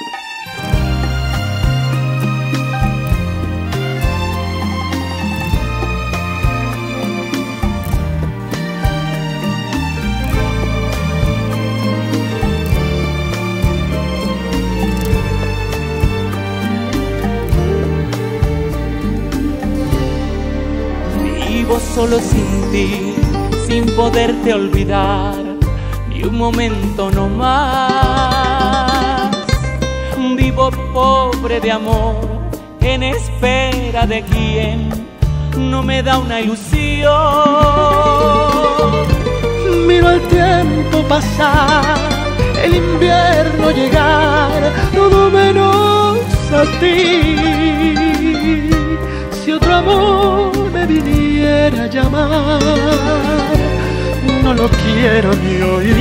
Vivo solo sin ti, sin poderte olvidar ni un momento no más. Vivo pobre de amor, en espera de quien no me da una ilusión. Miro el tiempo pasar, el invierno llegar, todo menos a ti. Si otro amor me viniera a llamar, no lo quiero ni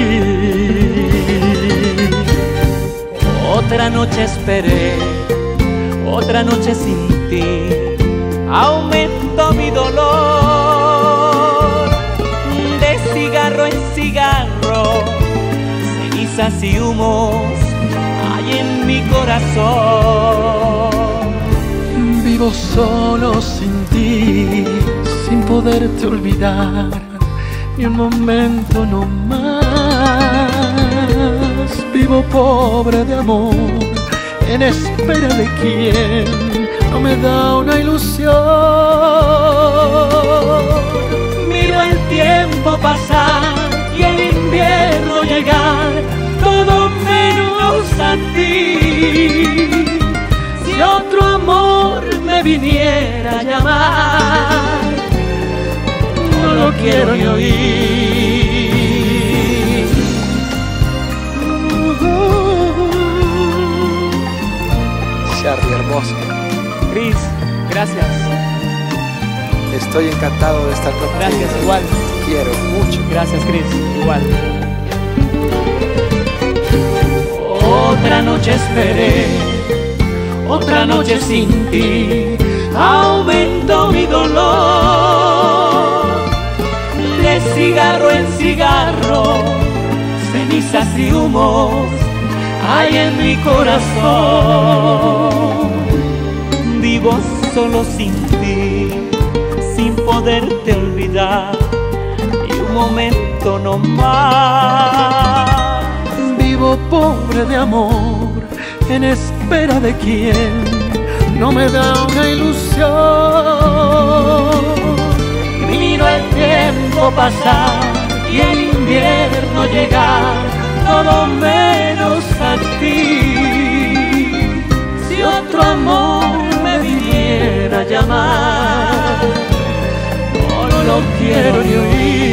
oír. Otra noche esperé, otra noche sin ti, aumentó mi dolor. De cigarro en cigarro, cenizas y humos hay en mi corazón. Vivo solo sin ti, sin poderte olvidar ni un momento no más. Vivo pobre de amor, en espera de quien no me da una ilusión. Miro el tiempo pasar y el invierno llegar, todo menos a ti. Si otro amor me viniera a llamar, no lo quiero ni oír. Charly, hermoso. Cris, gracias. Estoy encantado de estar contigo. Gracias, igual. Te quiero mucho. Gracias, Cris, igual. Otra noche esperé, otra noche sin ti, aumentó mi dolor. De cigarro en cigarro, cenizas y humos hay en mi corazón. Vivo solo sin ti, sin poderte olvidar ni un momento no más. Vivo pobre de amor, en espera de quien no me da una ilusión. Miro el tiempo pasar y el invierno llegar, todo menos a ti. Si otro amor me viniera a llamar, no lo quiero ni oír.